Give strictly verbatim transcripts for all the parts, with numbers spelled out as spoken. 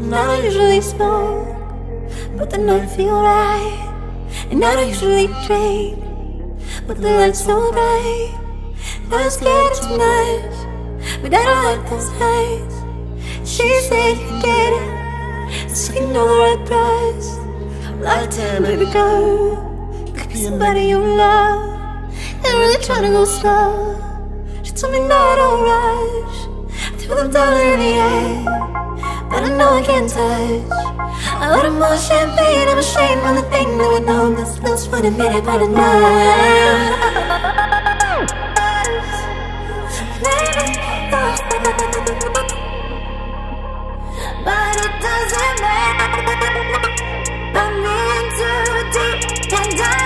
And I don't usually smoke, but the night feel right. And I don't usually drink, but the light's so bright. I'm scared too much, but I don't like those nights. She said you get it, so you know the right price. Well, I tell baby girl, could be somebody you love. And really trying to go slow. She told me no, don't rush. I threw them down in the air, but I know I can't touch. I ordered more champagne, I'm ashamed of the thing that we know that's loose for the minute, but enough. But it doesn't matter. I'm in too deep, and I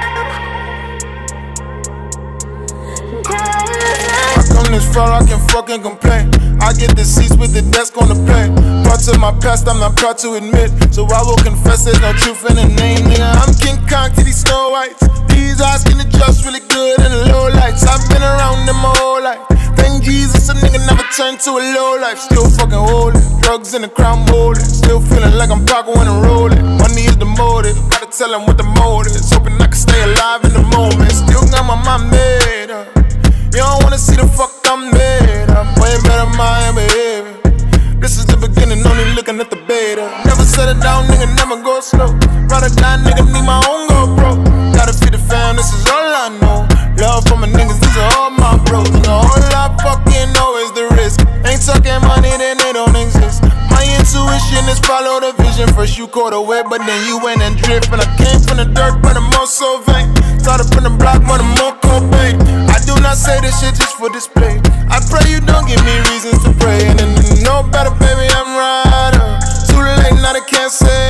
I come this far, I can fucking complain. I get the seats with the desk on the plane. Parts of my past I'm not proud to admit, so I will confess there's no truth in the name, nigga. I'm King Kong to these Snow Whites. These eyes can adjust really good in the low lights. I've been around them my whole life. Thank Jesus, a nigga never turned to a low life. Still fucking holding, drugs in the crown molding. Still feeling like I'm Paco when I'm rolling. Money is the motive, gotta tell him what the mode is. Hoping I can stay alive in the moment. Still got my mind made up. You don't wanna see the fuck I'm made. I'm way better my behavior. This is the beginning, only looking at the beta. Never settle down, nigga, never go slow. Ride or die, nigga, need my own GoPro. Gotta feed the fam, this is all I know. Love for my niggas, these are all my bros. And all I fucking know is the risk. Ain't talking money, then they don't exist. My intuition is follow the vision. First you caught a web, but then you went and drift. And I came from the dirt, but I'm also vain. Started from the block, but I'm more Cobain. I do not say this shit just for display. I pray you don't give me reasons to pray. And then you know better, baby, I'm right up. Too late, now they can't say